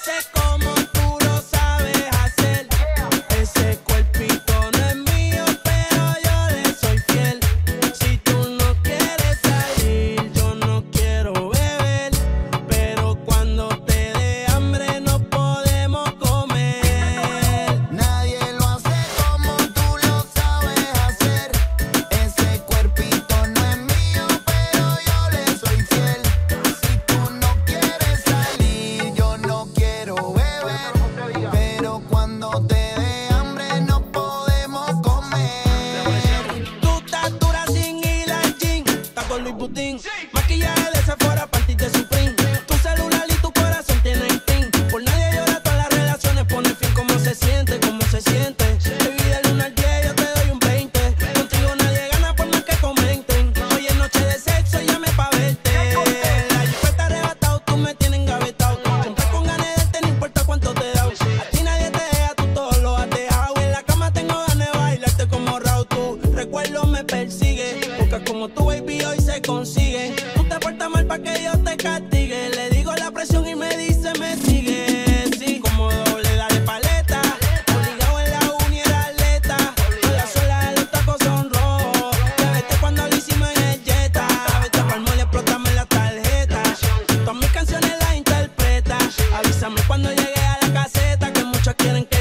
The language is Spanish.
sé cómo tú lo sabes hacer. Ese cuerpito no es mío, pero yo le soy fiel. Si tú no quieres salir, yo no quiero beber, pero cuando te dé hambre no podemos comer. Nadie lo hace como tú lo sabes hacer. Ese cuerpito no es mío, pero yo le soy fiel. Si tú no quieres salir, yo no quiero beber, pero cuando te dé hambre no podemos comer. Tú estás dura sin ir al gym, estás con Louis Vuitton, maquillaje de Sephora, panty de Supreme. Tu celular y tu corazón tienen pin. Por nadie llora, todas las relaciones pone fin. ¿Cómo se siente? ¿Cómo se siente? Baby, del 1 al 10 yo te doy un 20. Contigo nadie gana por más que comenten. Hoy es noche de sexo, llame pa' verte. La jipeta arrebatado, tú me tienes engavetado. Siempre con ganas de darte, no importa cuánto te he dado. A ti nadie te deja, tú todo lo has dejado. En la cama tengo ganas de bailarte como Raúl. Tu recuerdo me persigue, porque como tu baby hoy se consigue. Tú te portas mal pa' que yo te castigue. Le digo la presión y me dice me sigue. Sí, como doble, dale paleta. Obligado en la uni era atleta. Las suelas de los tacos son rojos. Te vete cuando lo hicimos en el Jetta. Vete pa'l mall y explótame la tarjeta. Todas mis canciones las interpreta. Avísame cuando llegue a la caseta, que muchos quieren que